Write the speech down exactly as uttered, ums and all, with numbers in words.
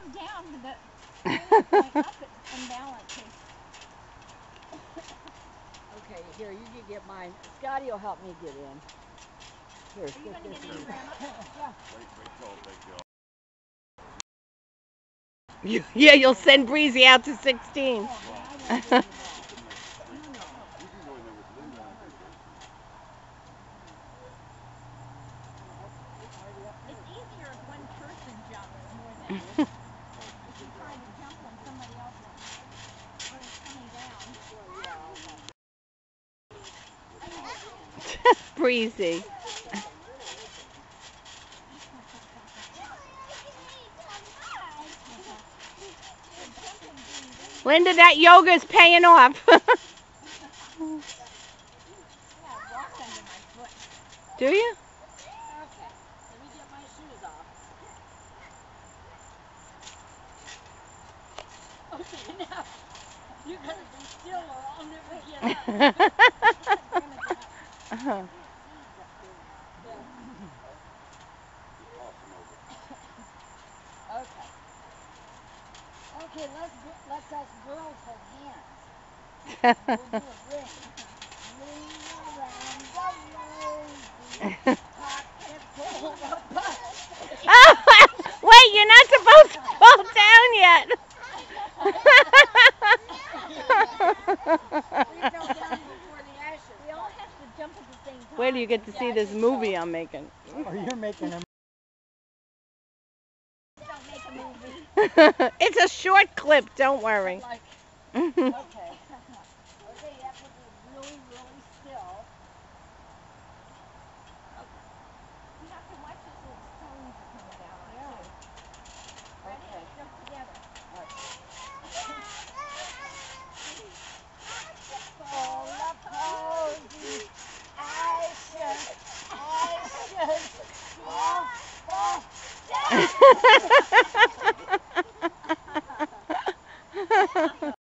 come down to the point up and balance it. Okay, here, you can get mine. Scotty will help me get in. Here, Are you going to get in, Grandma? Yeah. Wait, wait till it takes you off. You, yeah, you'll send Breezy out to sixteen. It's easier if one person jumps more than if you try to jump when somebody else is when it's coming down. Breezy. Linda, that yoga's paying off. Do you? Okay, let me get my shoes off. Okay, now, you gotta be still or I'll never get up. uh-huh. Okay. Okay, let's, let's us girls hold hands. We'll do a ring. Ring around the rosy, hot and cold apart. Oh, wait, you're not supposed to fall down yet. We fell down before the ashes. We all have to jump at the same time. Where do you get to see this movie I'm making? Oh, you're making a Don't make a movie. It's a short clip, don't worry. Like, okay. Okay, you have to be really, really still. Okay. You have to watch those little stones that come down on Yeah. too. Ready? Okay. Jump together. Full of posies, I should, I should, oh, oh,